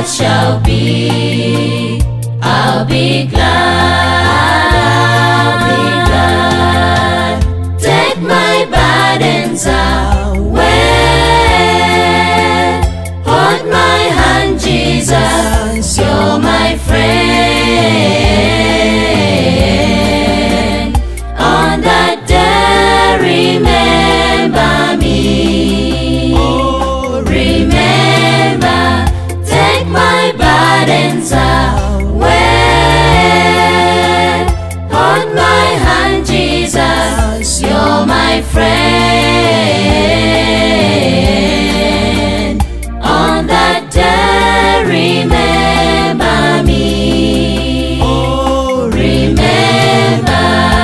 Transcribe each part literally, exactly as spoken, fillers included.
shall be. I'll be glad, I'll be glad. Take my burdens away. Hold my hand, Jesus, you're my friend. On that day, remember me. Remember, take my burdens away. Hold my hand, Jesus, you're my friend. On that day, remember me. Remember.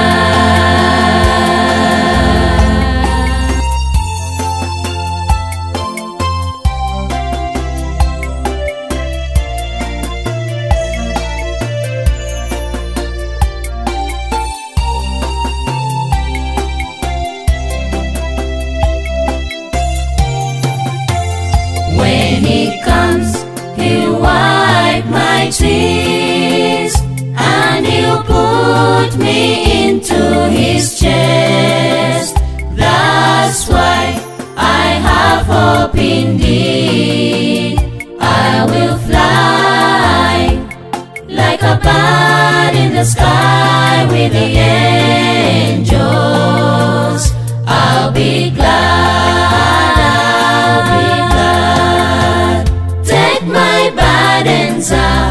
When he comes, he'll wipe my tears, and he'll put me into his chest. That's why I have hope indeed. I will fly like a bird in the sky with the angels. I'll be glad, I'll be glad. Take my burdens away.